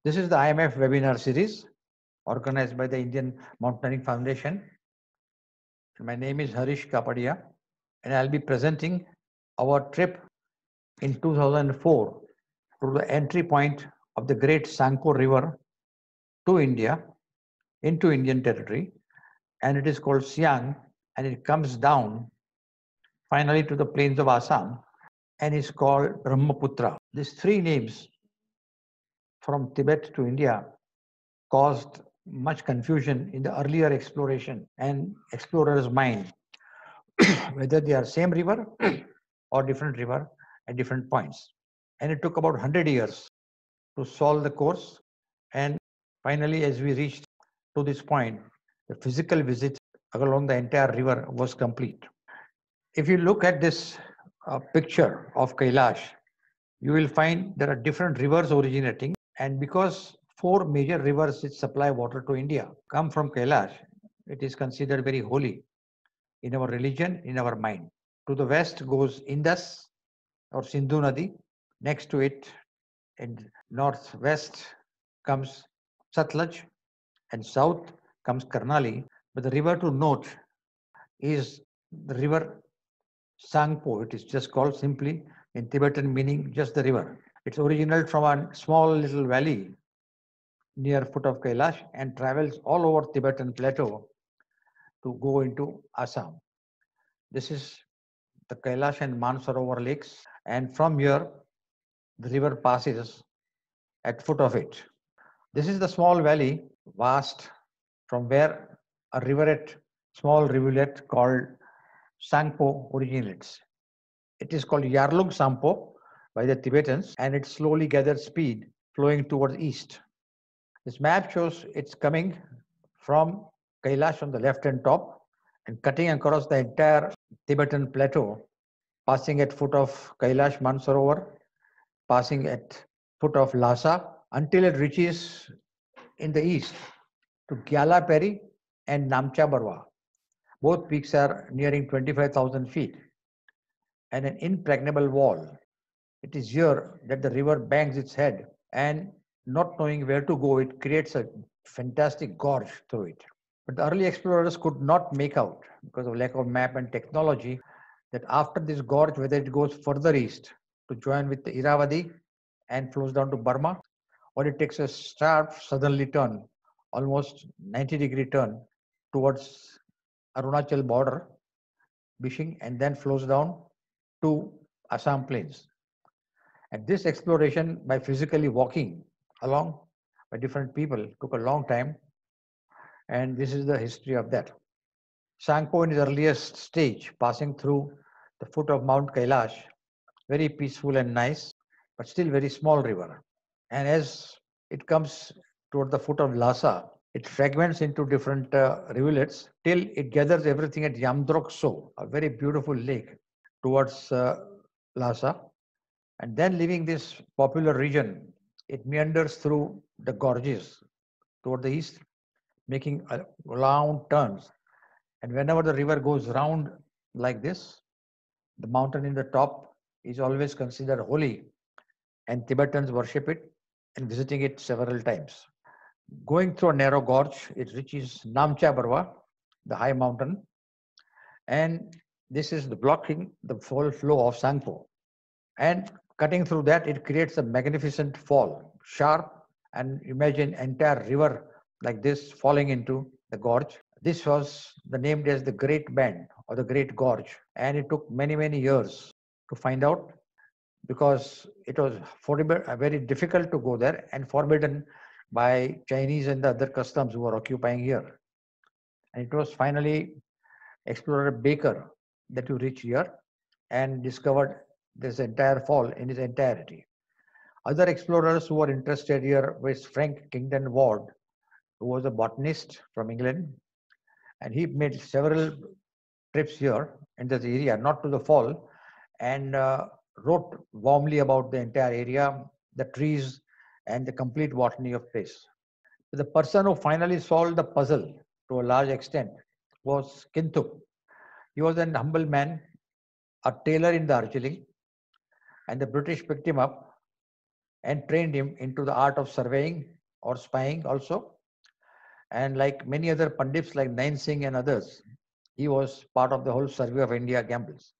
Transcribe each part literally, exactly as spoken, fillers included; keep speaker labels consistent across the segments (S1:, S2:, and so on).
S1: This is the I M F webinar series organized by the Indian Mountaineering Foundation. My name is Harish Kapadia, and I'll be presenting our trip in two thousand four to the entry point of the Great Sangpo River to India, into Indian territory, and it is called Siang, and it comes down finally to the plains of Assam and is called Brahmaputra. These three names from Tibet to India caused much confusion in the earlier exploration and explorers' mind, whether they are same river or different river at different points. And it took about one hundred years to solve the course. And finally, as we reached to this point, the physical visit along the entire river was complete. If you look at this uh, picture of Kailash, you will find there are different rivers originating. And because four major rivers which supply water to India come from Kailash, it is considered very holy in our religion, in our mind. To the west goes Indus or Sindhu Nadi. Next to it, in northwest comes Satluj, and south comes Karnali. But the river to note is the river Sangpo. It is just called simply in Tibetan meaning just the river. It's original from a small little valley near foot of Kailash and travels all over Tibetan plateau to go into Assam. This is the Kailash and Mansarovar lakes, and from here the river passes at foot of it. This is the small valley, vast, from where a rivulet, small rivulet called Sangpo originates. It is called Yarlung Sampo by the Tibetans, and it slowly gathers speed, flowing towards east. This map shows it's coming from Kailash on the left and top and cutting across the entire Tibetan plateau, passing at foot of Kailash Mansarovar, passing at foot of Lhasa until it reaches in the east to Gyala Peri and Namcha Barwa. Both peaks are nearing twenty-five thousand feet and an impregnable wall. It is here that the river bangs its head, and not knowing where to go, it creates a fantastic gorge through it. But the early explorers could not make out, because of lack of map and technology, that after this gorge, whether it goes further east to join with the Irrawaddy and flows down to Burma, or it takes a sharp southerly turn, almost ninety degree turn towards Arunachal border, Bishing, and then flows down to Assam plains. And this exploration by physically walking along by different people took a long time, and this is the history of that. Sangpo in its earliest stage, passing through the foot of Mount Kailash, very peaceful and nice, but still very small river. And as it comes toward the foot of Lhasa, it fragments into different uh, rivulets till it gathers everything at Yamdrok So, a very beautiful lake towards uh, Lhasa. And then leaving this popular region, it meanders through the gorges toward the east, making a round turns. And whenever the river goes round like this, the mountain in the top is always considered holy, and Tibetans worship it and visiting it several times. Going through a narrow gorge, it reaches Namcha Barwa, the high mountain, and this is the blocking the full flow of Sangpo. And cutting through that, it creates a magnificent fall, sharp, and imagine entire river like this falling into the gorge. This was the named as the Great Bend or the Great Gorge, and it took many many years to find out because it was very difficult to go there and forbidden by Chinese and the other customs who were occupying here. And it was finally explorer Baker that you reach here and discovered this entire fall in its entirety. Other explorers who were interested here was Frank Kingdon Ward, who was a botanist from England, and he made several trips here in this area, not to the fall, and uh, wrote warmly about the entire area, the trees, and the complete botany of place. The person who finally solved the puzzle to a large extent was Kintup. He was an humble man, a tailor in Darjeeling, and the British picked him up and trained him into the art of surveying or spying also. And like many other Pandits like Nain Singh and others, he was part of the whole survey of India gambles.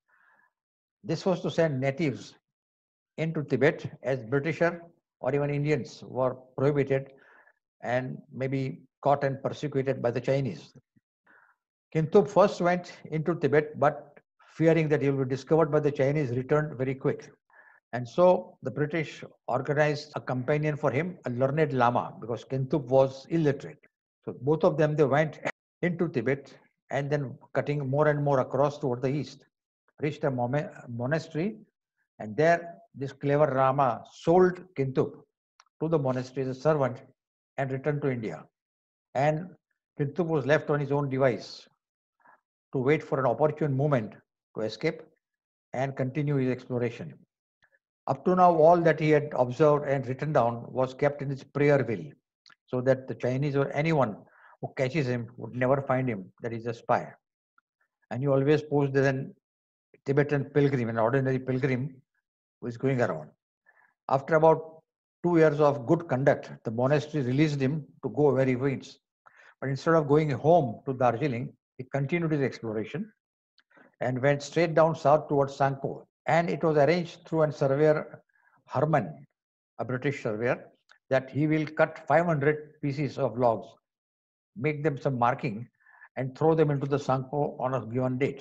S1: This was to send natives into Tibet as Britisher or even Indians were prohibited and maybe caught and persecuted by the Chinese. Kintub first went into Tibet, but fearing that he will be discovered by the Chinese, returned very quick. And so the British organized a companion for him, a learned Lama, because Kintub was illiterate. So both of them, they went into Tibet and then cutting more and more across toward the east, reached a monastery, and there this clever Rama sold Kintub to the monastery as a servant and returned to India. And Kintub was left on his own device to wait for an opportune moment to escape and continue his exploration. Up to now, all that he had observed and written down was kept in his prayer wheel, so that the Chinese or anyone who catches him would never find him that he's a spy. And he always posed as an Tibetan pilgrim, an ordinary pilgrim who is going around. After about two years of good conduct, the monastery released him to go where he wants. But instead of going home to Darjeeling, he continued his exploration and went straight down south towards Sangpo. And it was arranged through a surveyor, Herman, a British surveyor, that he will cut five hundred pieces of logs, make them some marking, and throw them into the Sangpo on a given date.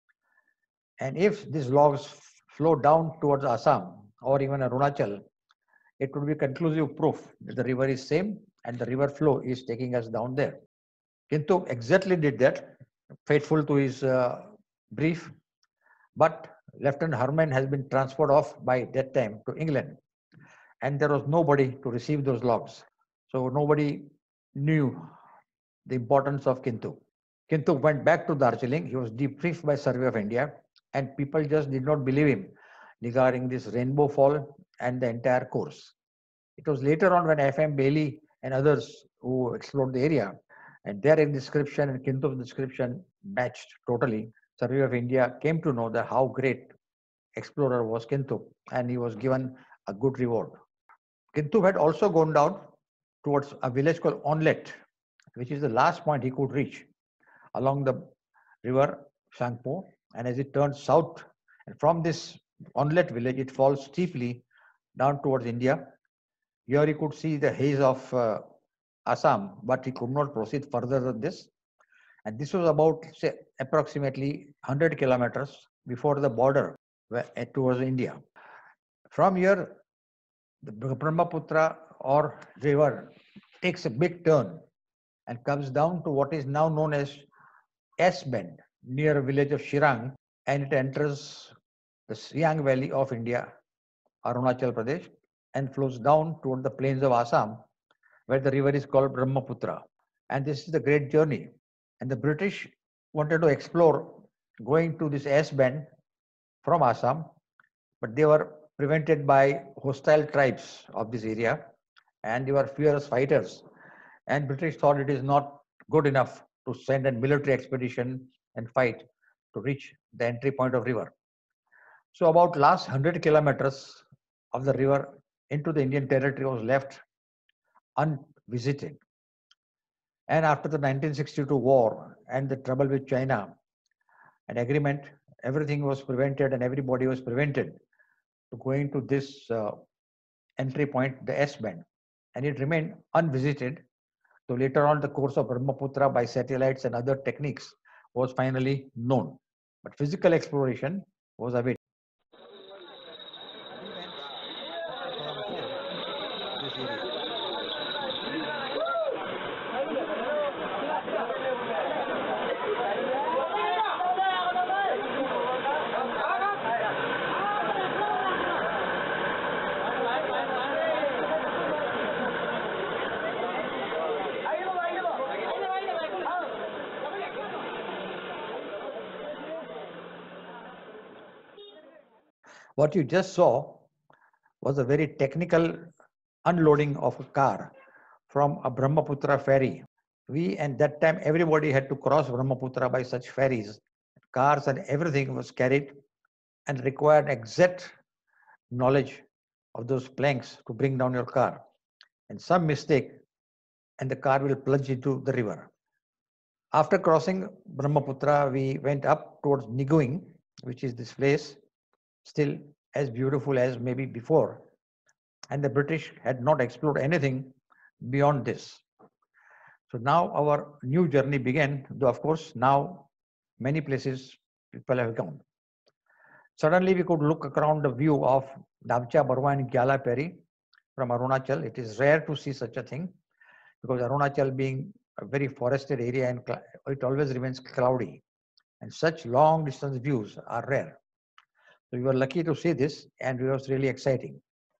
S1: And if these logs flow down towards Assam or even Arunachal, it would be conclusive proof that the river is same and the river flow is taking us down there. Kintub exactly did that, faithful to his uh, brief, but Lieutenant Herman has been transferred off by that time to England, and there was nobody to receive those logs. So nobody knew the importance of Kintub. Kintub went back to Darjeeling. He was debriefed by Survey of India, and people just did not believe him regarding this rainbow fall and the entire course. It was later on when F M Bailey and others who explored the area, and their description and Kintub's description matched totally. Survey of India came to know that how great explorer was Kintub, and he was given a good reward. Kintub had also gone down towards a village called Onlet, which is the last point he could reach along the river Sangpo. And as it turns south, and from this Onlet village, it falls steeply down towards India. Here he could see the haze of uh, Assam, but he could not proceed further than this. And this was about, say, approximately one hundred kilometers before the border towards India. From here, the Brahmaputra or river takes a big turn and comes down to what is now known as S Bend, near a village of Shirang, and it enters the Siang Valley of India, Arunachal Pradesh, and flows down toward the plains of Assam, where the river is called Brahmaputra. And this is the great journey. And the British wanted to explore going to this S Bend from Assam, but they were prevented by hostile tribes of this area, and they were fierce fighters. And British thought it is not good enough to send a military expedition and fight to reach the entry point of river. So about last one hundred kilometers of the river into the Indian territory was left unvisited. And after the nineteen sixty-two war and the trouble with China, an agreement, everything was prevented and everybody was prevented to going to this uh, entry point, the S Bend. And it remained unvisited. So later on, the course of Brahmaputra by satellites and other techniques was finally known. But physical exploration was awaited. This area. What you just saw was a very technical unloading of a car from a Brahmaputra ferry. We, and that time, everybody had to cross Brahmaputra by such ferries. Cars and everything was carried and required exact knowledge of those planks to bring down your car. And some mistake, and the car will plunge into the river. After crossing Brahmaputra, we went up towards Niguing, which is this place, still as beautiful as maybe before. And the British had not explored anything beyond this. So now our new journey began, though of course now many places people have gone. Suddenly we could look around the view of Namcha Barwa and Gyala Peri from Arunachal. It is rare to see such a thing because Arunachal being a very forested area and it always remains cloudy. And such long distance views are rare. So we were lucky to see this and it was really exciting.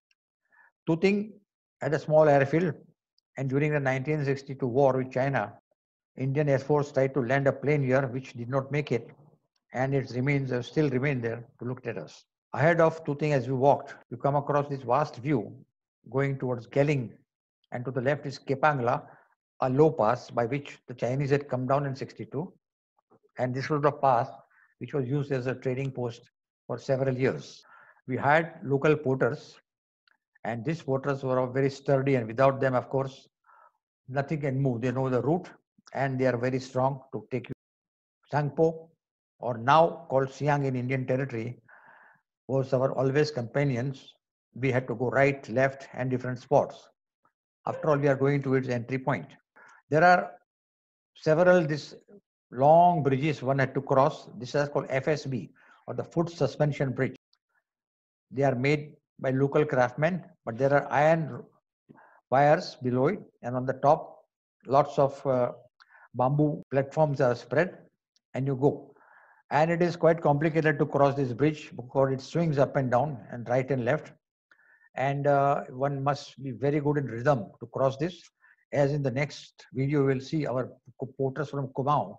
S1: Tuting had a small airfield, and during the nineteen sixty-two war with China, Indian Air Force tried to land a plane here which did not make it, and its remains uh, still remain there to look at us. Ahead of Tuting, as we walked, you come across this vast view going towards Geling, and to the left is Kepangla, a low pass by which the Chinese had come down in sixty-two, and this was the pass which was used as a trading post for several years. We had local porters, and these porters were very sturdy, and without them, of course, nothing can move. They know the route, and they are very strong to take you. Sangpo, or now called Siang in Indian territory, was our always companions. We had to go right, left, and different spots. After all, we are going to its entry point. There are several these long bridges one had to cross. This is called F S B, or the Foot Suspension Bridge. They are made by local craftsmen, but there are iron wires below it, and on the top, lots of uh, bamboo platforms are spread, and you go. And it is quite complicated to cross this bridge because it swings up and down and right and left. And uh, one must be very good in rhythm to cross this. As in the next video, we'll see our porters from Kumaon.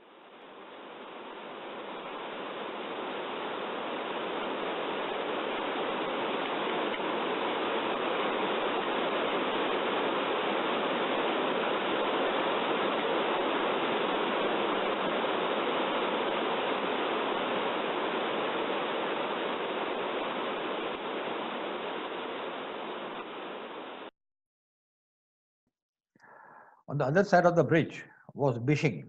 S1: On the other side of the bridge was Bishing.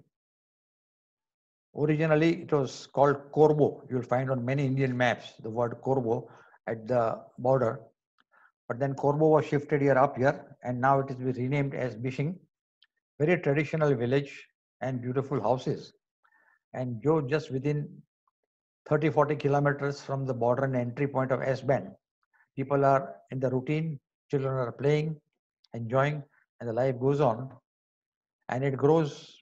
S1: Originally, it was called Korbo. You will find on many Indian maps the word Korbo at the border. But then Korbo was shifted here up here, and now it is renamed as Bishing. Very traditional village and beautiful houses. And Joe, just within thirty, forty kilometers from the border and entry point of S-Bend, people are in the routine, children are playing, enjoying, and the life goes on. And it grows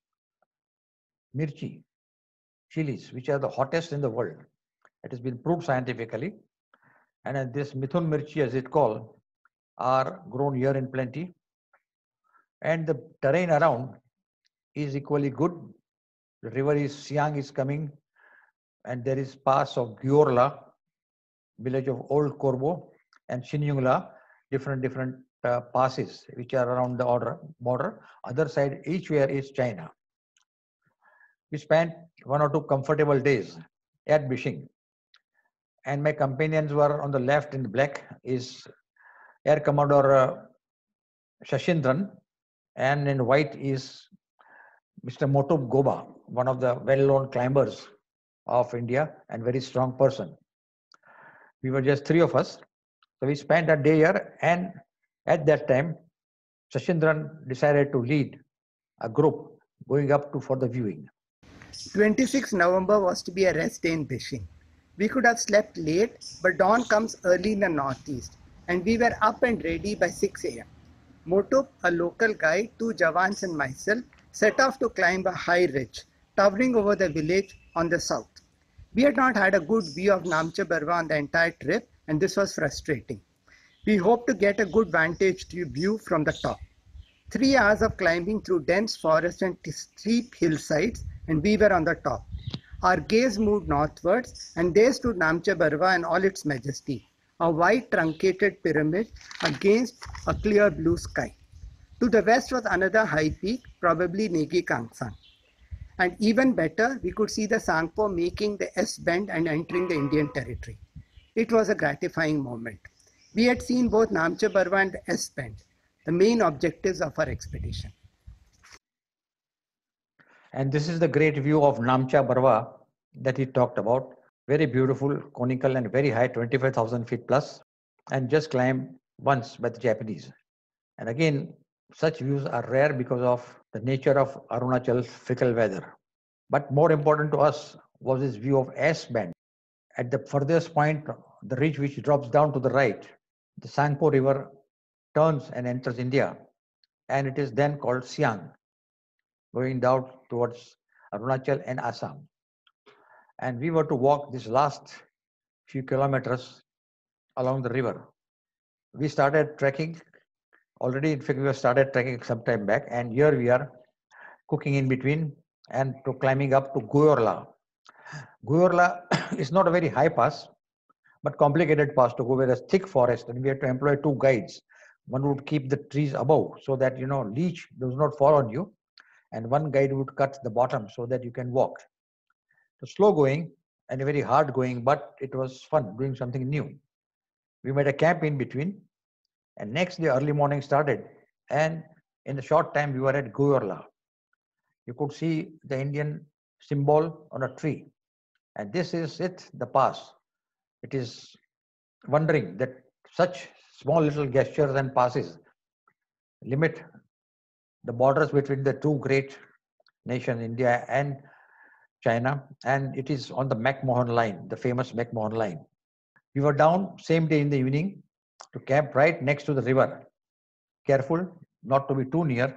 S1: mirchi, chilies, which are the hottest in the world. It has been proved scientifically. And this Mithun mirchi, as it called, are grown here in plenty. And the terrain around is equally good. The river is Siang is coming, and there is pass of Gyorla, village of Old Korbo, and Shinyungla, different different uh, passes which are around the order, border. Other side, each where is China. We spent one or two comfortable days at Bishing, and my companions were on the left in black is Air Commodore uh, Shashindran, and in white is Mister Motub Goba, one of the well-known climbers of India and very strong person. We were just three of us. So we spent a day here, and at that time, Shashindran decided to lead a group going up to for the viewing.
S2: twenty-sixth November was to be a rest day in Bishing. We could have slept late, but dawn comes early in the northeast, and we were up and ready by six A M Motub, a local guide, two Jawans and myself set off to climb a high ridge, towering over the village on the south. We had not had a good view of Namcha Barwa on the entire trip, and this was frustrating. We hoped to get a good vantage view from the top. Three hours of climbing through dense forest and steep hillsides, and we were on the top. Our gaze moved northwards, and there stood Namcha Barwa in all its majesty, a white truncated pyramid against a clear blue sky. To the west was another high peak, probably Negi Kangsan. And even better, we could see the Sangpo making the S-bend and entering the Indian territory. It was a gratifying moment. We had seen both Namcha Barwa and the S band, the main objectives of our expedition.
S1: And this is the great view of Namcha Barwa that he talked about. Very beautiful, conical and very high, twenty-five thousand feet plus, and just climbed once by the Japanese. And again, such views are rare because of the nature of Arunachal's fickle weather. But more important to us was this view of S band. At the furthest point, the ridge which drops down to the right, the Sangpo River turns and enters India, and it is then called Siang, going down towards Arunachal and Assam. And we were to walk this last few kilometers along the river. We started trekking already. In fact, we have started trekking some time back, and here we are cooking in between and to climbing up to Guyorla. Guyorla is not a very high pass, but complicated pass to go where there's thick forest, and we had to employ two guides. One would keep the trees above so that, you know, leech does not fall on you, and one guide would cut the bottom so that you can walk. It was slow going and very hard going, but it was fun doing something new. We made a camp in between, and next day early morning started, and in a short time we were at Guyorla. You could see the Indian symbol on a tree, and this is it, the pass. It is wondering that such small little gestures and passes limit the borders between the two great nations, India and China, and it is on the McMahon line, the famous McMahon line. We were down same day in the evening to camp right next to the river. Careful not to be too near.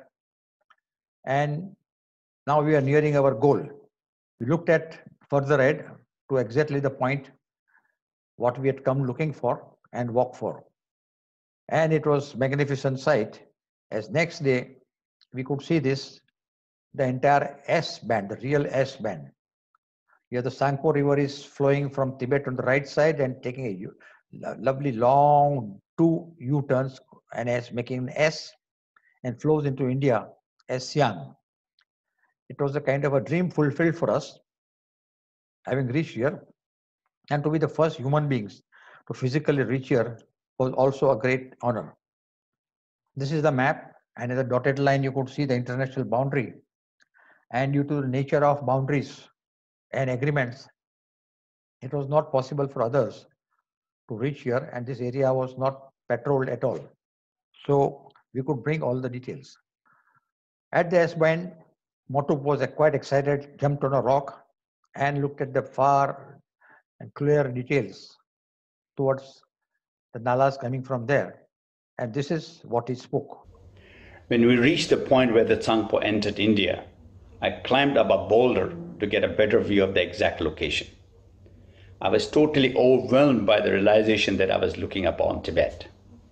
S1: And now we are nearing our goal. We looked at further ahead to exactly the point what we had come looking for and walk for. And it was magnificent sight, as next day we could see this, the entire S band, the real S band. Here the Sangpo River is flowing from Tibet on the right side and taking a lovely long two U-turns and as making an S and flows into India as Siang. It was a kind of a dream fulfilled for us, having reached here, and to be the first human beings to physically reach here was also a great honor. This is the map, and in the dotted line you could see the international boundary, and due to the nature of boundaries and agreements, it was not possible for others to reach here, and this area was not patrolled at all. So we could bring all the details. At the S band, Motop was quite excited, jumped on a rock and looked at the far and clear details towards the nalas coming from there. And this is what he spoke.
S3: When we reached the point where the Tsangpo entered India, I climbed up a boulder to get a better view of the exact location. I was totally overwhelmed by the realization that I was looking upon Tibet.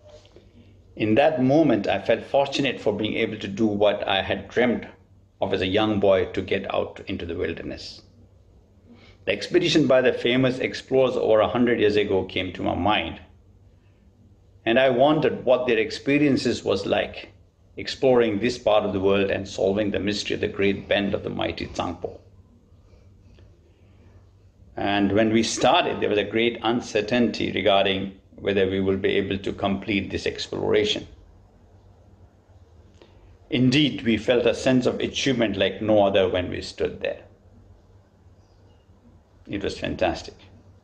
S3: In that moment, I felt fortunate for being able to do what I had dreamt of as a young boy, to get out into the wilderness. The expedition by the famous explorers over a hundred years ago came to my mind, and I wondered what their experiences was like exploring this part of the world and solving the mystery of the great bend of the mighty Tsangpo. And when we started, there was a great uncertainty regarding whether we will be able to complete this exploration. Indeed, we felt a sense of achievement like no other when we stood there. It was fantastic.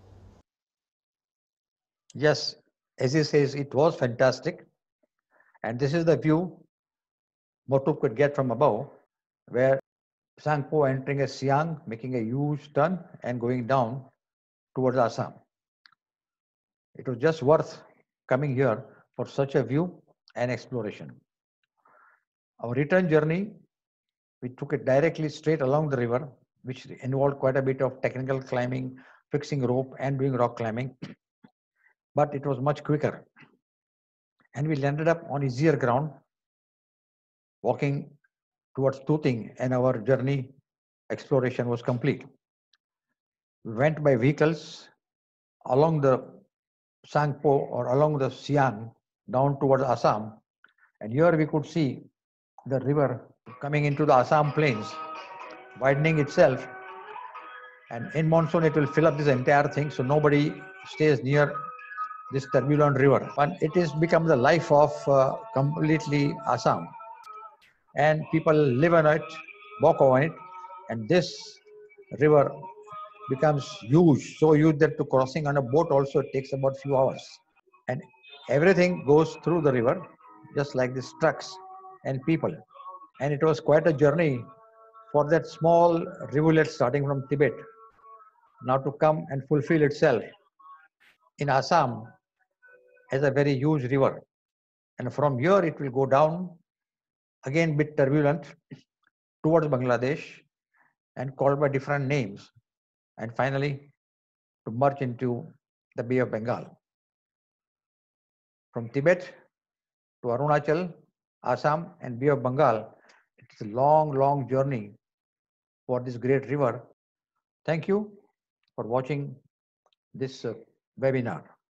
S1: Yes, as he says, it was fantastic. And this is the view Motop could get from above, where Sangpo entering a Siang, making a huge turn and going down towards Assam. It was just worth coming here for such a view and exploration. Our return journey, we took it directly straight along the river, which involved quite a bit of technical climbing, fixing rope and doing rock climbing, but it was much quicker. And we landed up on easier ground, walking towards Tuting, and our journey exploration was complete. We went by vehicles along the Sangpo or along the Siang down towards Assam, and here we could see the river coming into the Assam plains, widening itself, and in monsoon it will fill up this entire thing, so nobody stays near this turbulent river. But it has become the life of uh, completely Assam. And people live on it, walk on it, and this river becomes huge, so huge that to crossing on a boat also takes about few hours. And everything goes through the river, just like these trucks and people. And it was quite a journey for that small rivulet starting from Tibet now to come and fulfill itself in Assam as a very huge river. And from here it will go down, again bit turbulent, towards Bangladesh and called by different names, and finally to merge into the Bay of Bengal. From Tibet to Arunachal, Assam and Bay of Bengal, it's a long, long journey for this great river. Thank you for watching this uh, webinar.